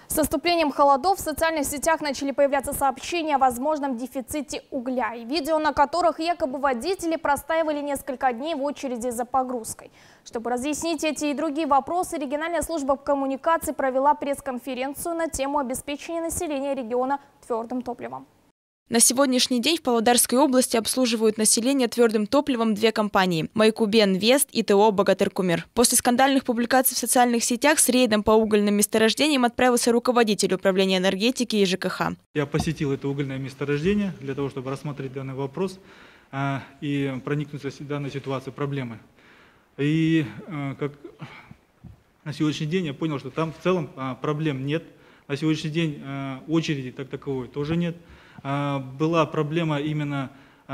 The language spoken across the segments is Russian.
С наступлением холодов в социальных сетях начали появляться сообщения о возможном дефиците угля и видео, на которых якобы водители простаивали несколько дней в очереди за погрузкой. Чтобы разъяснить эти и другие вопросы, региональная служба коммуникаций провела пресс-конференцию на тему обеспечения населения региона твердым топливом. На сегодняшний день в Павлодарской области обслуживают население твердым топливом две компании – Майкубен Вест и ТО Богатыркумир. После скандальных публикаций в социальных сетях с рейдом по угольным месторождениям отправился руководитель управления энергетики и ЖКХ. Я посетил это угольное месторождение для того, чтобы рассмотреть данный вопрос и проникнуться в данной ситуации проблемы. И как на сегодняшний день я понял, что там в целом проблем нет. На сегодняшний день очереди как таковой тоже нет. Была проблема именно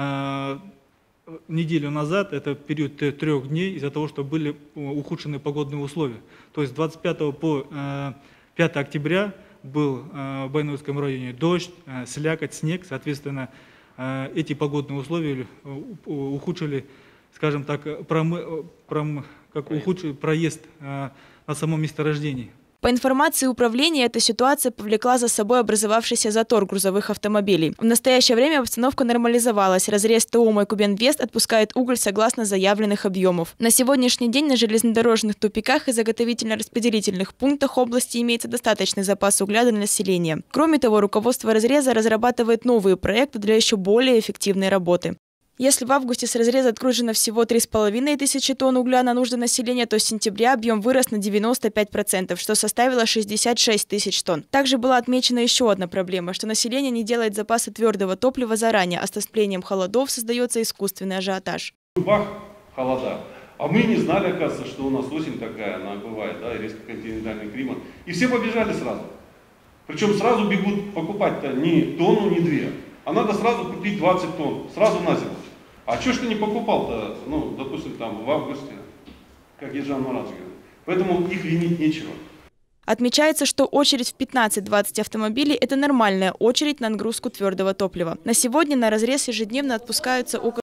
неделю назад, это период 3 дней, из-за того, что были ухудшены погодные условия. То есть с 25 по 5 октября был в Байнурском районе дождь, слякоть, снег. Соответственно, эти погодные условия ухудшили, скажем так, ухудшили проезд на самом месторождении. По информации управления, эта ситуация повлекла за собой образовавшийся затор грузовых автомобилей. В настоящее время обстановка нормализовалась. Разрез ТО Майкубен Вест отпускает уголь согласно заявленных объемов. На сегодняшний день на железнодорожных тупиках и заготовительно-распределительных пунктах области имеется достаточный запас угля для населения. Кроме того, руководство разреза разрабатывает новые проекты для еще более эффективной работы. Если в августе с разреза отгружено всего 3500 тонн угля на нужды населения, то с сентября объем вырос на 95%, что составило 66 тысяч тонн. Также была отмечена еще одна проблема, что население не делает запасы твердого топлива заранее, а с наступлением холодов создается искусственный ажиотаж. Бах, холода. А мы не знали, оказывается, что у нас осень такая, она бывает, да, и резко континентальный климат. И все побежали сразу. Причем сразу бегут покупать-то не тонну, не две, а надо сразу купить 20 тонн, сразу на зиму. А что ж ты не покупал-то, ну, допустим, там в августе, как Ежан Маратович говорит. Поэтому их винить нечего. Отмечается, что очередь в 15-20 автомобилей – это нормальная очередь на нагрузку твердого топлива. На сегодня на разрез ежедневно отпускаются около